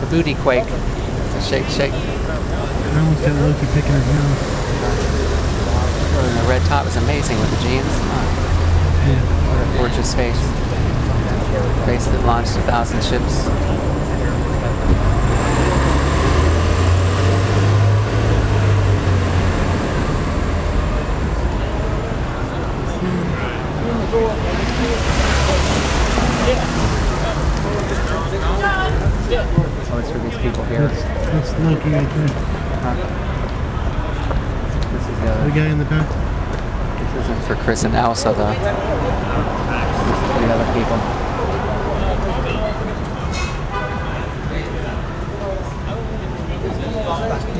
booty quake. So shake, shake. I almost got Loki picking his nose. And the red top is amazing with the jeans. Oh, Yeah. what a gorgeous face. Face that launched 1,000 ships. Oh, it's for these people here. That's Loki right there. This is The guy in the back. This isn't for Chris and Elsa though. This is for the other people.